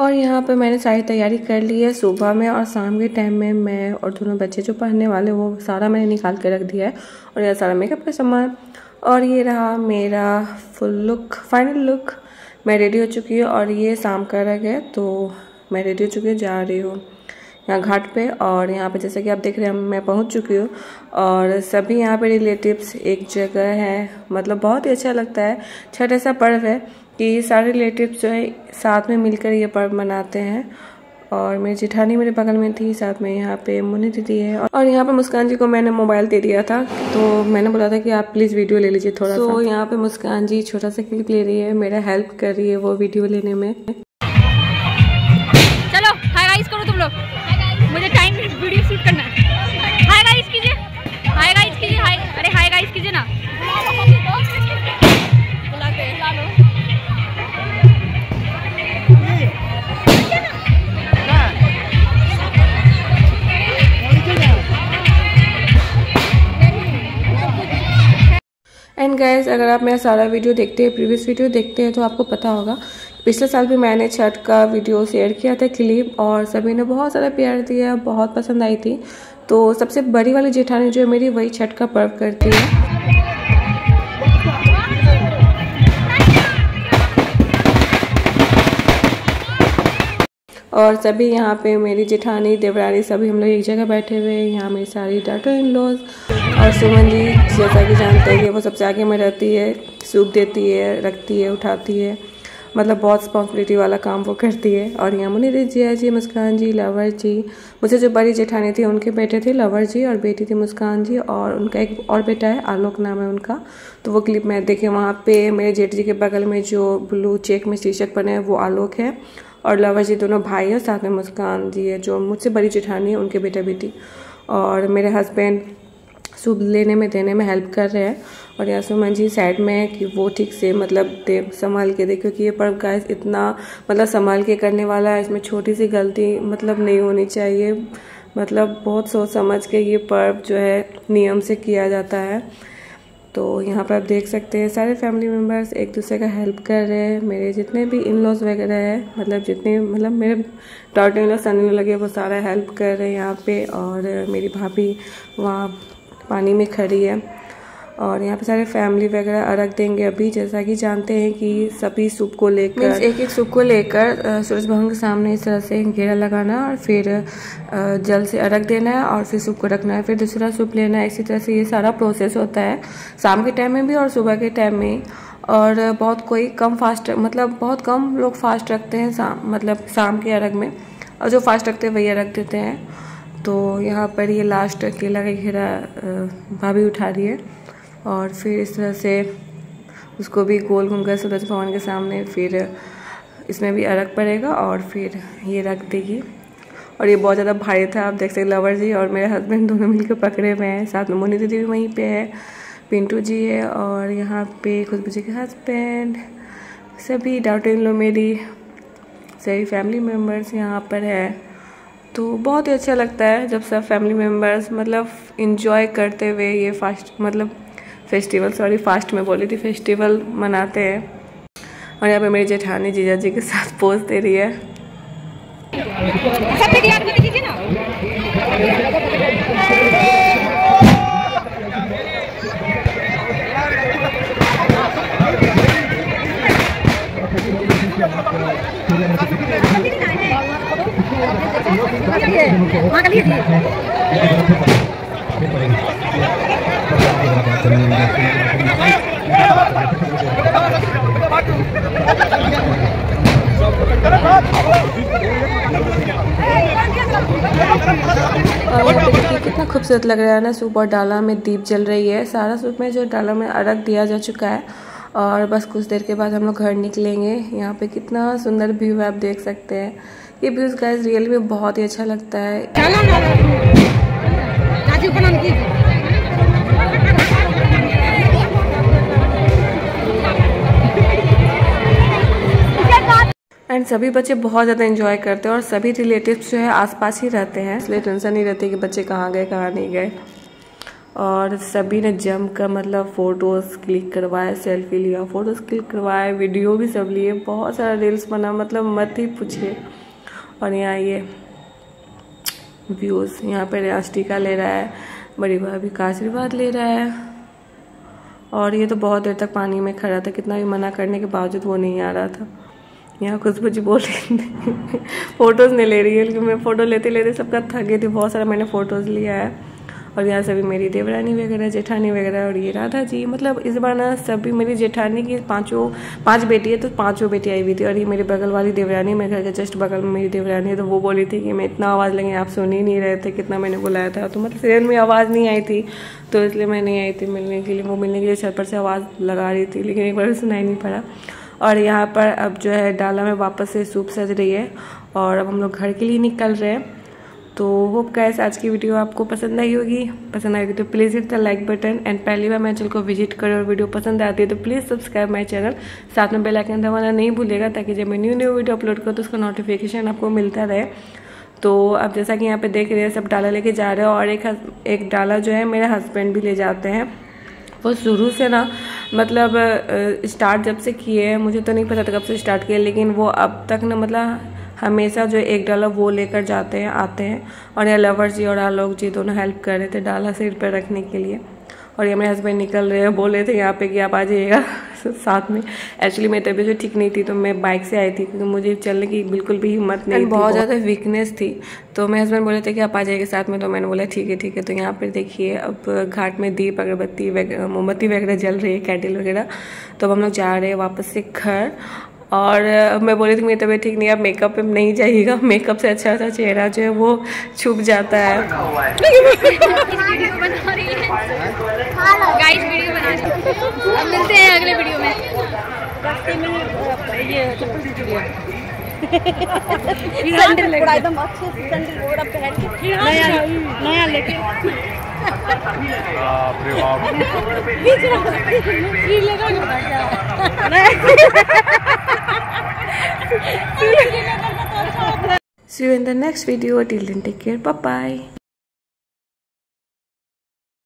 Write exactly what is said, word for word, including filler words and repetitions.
और यहाँ पे मैंने सारी तैयारी कर ली है। सुबह में और शाम के टाइम में मैं और दोनों बच्चे जो पढ़ने वाले वो सारा मैंने निकाल के रख दिया है। और यह सारा मेकअप का सामान। और ये रहा मेरा फुल लुक, फाइनल लुक। मैं रेडी हो चुकी हूँ और ये शाम का रंग है, तो मैं रेडी हो चुकी हूँ, जा रही हूँ यहाँ घाट पे। और यहाँ पे जैसे कि आप देख रहे हैं मैं पहुँच चुकी हूँ और सभी यहाँ पे रिलेटिव्स एक जगह है। मतलब बहुत ही अच्छा लगता है। छठ ऐसा पर्व है कि सारे रिलेटिव्स जो है साथ में मिलकर ये पर्व मनाते हैं। और मेरी जेठानी मेरे बगल में थी, साथ में यहाँ पे मुन्नी दीदी है। और यहाँ पे मुस्कान जी को मैंने मोबाइल दे दिया था, तो मैंने बोला था कि आप प्लीज़ वीडियो ले लीजिए थोड़ा सा। तो यहाँ पे मुस्कान जी छोटा सा क्लिप ले रही है, मेरा हेल्प कर रही है वो वीडियो लेने में। चलो हाय गाइस करो तुम लोग, मुझे टाइम वीडियो शूट करना है। हाय गाइस कीजिए, हाय गाइस कीजिए, हाय अरे हाय गाइस कीजिए ना। एंड गाइस, अगर आप मेरा सारा वीडियो देखते हैं, प्रीवियस वीडियो देखते हैं, तो आपको पता होगा पिछले साल भी मैंने छठ का वीडियो शेयर किया था क्लिप, और सभी ने बहुत ज़्यादा प्यार दिया, बहुत पसंद आई थी। तो सबसे बड़ी वाली जेठानी जो है मेरी, वही छठ का पर्व करती है। और सभी यहाँ पे मेरी जेठानी, देवरानी, सभी हम लोग एक जगह बैठे हुए हैं। यहाँ मेरी सारी डॉटर इन लॉज और सुमन जी, जैसा कि जानते हैं कि वो सबसे आगे में रहती है, सूप देती है, रखती है, उठाती है, मतलब बहुत रिस्पॉन्सिबिलिटी वाला काम वो करती है। और यहाँ मुन्नी दीदी, जिया जी, मुस्कान जी, लवर जी, मुझे जो बड़ी जेठानी थी उनके बेटे थे लवर जी और बेटी थी मुस्कान जी, और उनका एक और बेटा है, आलोक नाम है उनका। तो वो क्लिप मैं देखे, वहाँ पे मेरे जेठ जी के बगल में जो ब्लू चेक में टी शर्ट पहने हैं वो आलोक है, और लवर जी दोनों भाई हैं, साथ में मुस्कान जी है जो मुझसे बड़ी जेठानी है, उनके बेटा बेटी। और मेरे हस्बैंड सूप लेने में देने में हेल्प कर रहे हैं। और यहाँ सुमन जी साइड में है कि वो ठीक से मतलब दे संभाल के दे, क्योंकि ये पर्व गाइस इतना मतलब संभाल के करने वाला है, इसमें छोटी सी गलती मतलब नहीं होनी चाहिए। मतलब बहुत सोच समझ के ये पर्व जो है नियम से किया जाता है। तो यहाँ पर आप देख सकते हैं सारे फैमिली मेम्बर्स एक दूसरे का हेल्प कर रहे हैं। मेरे जितने भी इन लॉज वगैरह है, मतलब जितने मतलब मेरे डॉटर इन लॉ सन लगे, वो सारा हेल्प कर रहे हैं यहाँ पे। और मेरी भाभी वहाँ पानी में खड़ी है। और यहाँ पे सारे फैमिली वगैरह अर्घ देंगे अभी। जैसा कि जानते हैं कि सभी सूप को लेकर एक एक सूप को लेकर सूरज भगवान के सामने इस तरह से घेरा लगाना, और फिर जल से अर्घ देना है, और फिर सूप को रखना है, फिर दूसरा सूप लेना है। इसी तरह से ये सारा प्रोसेस होता है, शाम के टाइम में भी और सुबह के टाइम में। और बहुत कोई कम फास्ट, मतलब बहुत कम लोग फास्ट रखते हैं शाम, मतलब शाम के अर्घ में, और जो फास्ट रखते हैं वही अर्घ देते हैं। तो यहाँ पर ये लास्ट केला का घेरा भाभी उठा रही है, और फिर इस तरह से उसको भी गोल घूमकर सूरज भगवान के सामने फिर इसमें भी अर्घ पड़ेगा, और फिर ये रख देगी। और ये बहुत ज़्यादा भारी था, आप देख सकते लवर जी और मेरे हस्बैंड दोनों मिलकर पकड़े हुए हैं। साथ में मुन्नी दीदी भी वहीं पे है, पिंटू जी है, और यहाँ पे खुशबू जी के हस्बैंड, सभी डॉटर इन लॉ मेरी, सभी फैमिली मेम्बर्स यहाँ पर है। तो बहुत ही अच्छा लगता है जब सब फैमिली मेम्बर्स मतलब इंजॉय करते हुए ये फास्ट मतलब फेस्टिवल, सॉरी फास्ट में बोली थी, फेस्टिवल मनाते हैं। और यहाँ पे मेरी जेठानी जीजा जी के साथ पोज दे रही है। और यहाँ पे देखिए कितना खूबसूरत लग रहा है ना, सूप और डाला में दीप जल रही है। सारा सूप में जो डाला में अर्घ दिया जा चुका है, और बस कुछ देर के बाद हम लोग घर निकलेंगे। यहाँ पे कितना सुंदर व्यू है, आप देख सकते हैं। ये व्यूज गाइस रियल में बहुत ही अच्छा लगता है। एंड सभी बच्चे बहुत ज़्यादा एंजॉय करते हैं, और सभी रिलेटिव्स जो है आसपास ही रहते हैं, इसलिए टेंशन नहीं रहती कि बच्चे कहाँ गए कहाँ नहीं गए। और सभी ने जम कर मतलब फ़ोटोज़ क्लिक करवाए, सेल्फी लिया, फ़ोटोज़ क्लिक करवाए, वीडियो भी सब लिए, बहुत सारा रील्स बना, मतलब मत ही पूछिए। और यहाँ ये व्यूज़, यहाँ पे रियाज टीका ले रहा है, बड़ी भाभी का आशीर्वाद ले रहा है। और ये तो बहुत देर तक पानी में खड़ा था, कितना भी मना करने के बावजूद वो नहीं आ रहा था। यहाँ खुशबू जी बोल रही थी फ़ोटोज़ नहीं ले रही है, लेकिन मैं फ़ोटो लेते लेते सबका थक गई थी, बहुत सारा मैंने फ़ोटोज़ लिया है। और यहाँ सभी मेरी देवरानी वगैरह, जेठानी वगैरह, और ये राधा जी। मतलब इस बार ना सभी मेरी जेठानी की पांचों पांच बेटी है, तो पांचों बेटी आई हुई थी। और ये मेरे बगल वाली देवरानी, मेरे घर के जस्ट बगल में मेरी देवरानी है, तो वो बोली थी कि मैं इतना आवाज़ लगे आप सुन ही नहीं रहे थे, कितना मैंने बुलाया था। तो मतलब सीरियल में आवाज़ नहीं आई थी, तो इसलिए मैं नहीं आई थी मिलने के लिए। वो मिलने के लिए छत पर से आवाज़ लगा रही थी, लेकिन एक बार सुनाई नहीं पड़ा। और यहाँ पर अब जो है डाला में वापस से सूप सज रही है, और अब हम लोग घर के लिए निकल रहे हैं। तो होप गाइस आज की वीडियो आपको पसंद आई होगी। पसंद आएगी तो please hit the like button, and पहली बार मेरे चैनल को विजिट करें और वीडियो पसंद आती है तो प्लीज़ सब्सक्राइब माय चैनल, साथ में बेल आइकन दबाना नहीं भूलिएगा, ताकि जब मैं न्यू न्यू वीडियो अपलोड करूँ तो उसका नोटिफिकेशन आपको मिलता रहे। तो अब जैसा कि यहाँ पे देख रहे हैं सब डाला लेके जा रहे हैं, और एक एक डाला जो है मेरे हस्बैंड भी ले जाते हैं। वो शुरू से ना मतलब स्टार्ट जब से किए हैं, मुझे तो नहीं पता था कब से स्टार्ट किए, लेकिन वो अब तक ना मतलब हमेशा जो एक डाला वो लेकर जाते हैं आते हैं। और ये लवर जी और आलोक जी दोनों हेल्प कर रहे थे डाला सिर पर रखने के लिए। और ये मेरे हस्बैंड निकल रहे हैं, बोल रहे थे यहाँ पे कि आप आ जाइएगा साथ में। एक्चुअली मेरी तबीयत जो ठीक नहीं थी, तो मैं बाइक से आई थी, क्योंकि मुझे चलने की बिल्कुल भी हिम्मत नहीं थी, बहुत ज़्यादा वीकनेस थी। तो मेरे हस्बैंड बोले थे कि आप आ जाइएगा साथ में, तो मैंने बोला ठीक है ठीक है। तो यहाँ पर देखिए अब घाट में दीप अगरबत्ती वगैरह मोमबत्ती वगैरह जल रही है, कैंडल वगैरह। तो अब हम लोग जा रहे हैं वापस से घर। और मैं बोली थी मेरी तबीयत ठीक नहीं है, अब मेकअप पे नहीं जाइएगा, मेकअप से अच्छा अच्छा चेहरा जो है वो छुप जाता है। वीडियो बना रही है गाइस, वीडियो बना रही है। अब मिलते हैं अगले वीडियो में। रास्ते में ये सैंडल एकदम अच्छे से सैंडल वगैरह पहन के नया नया लेके बाप रे बाप See you in the next video. Till then, take care. Bye bye.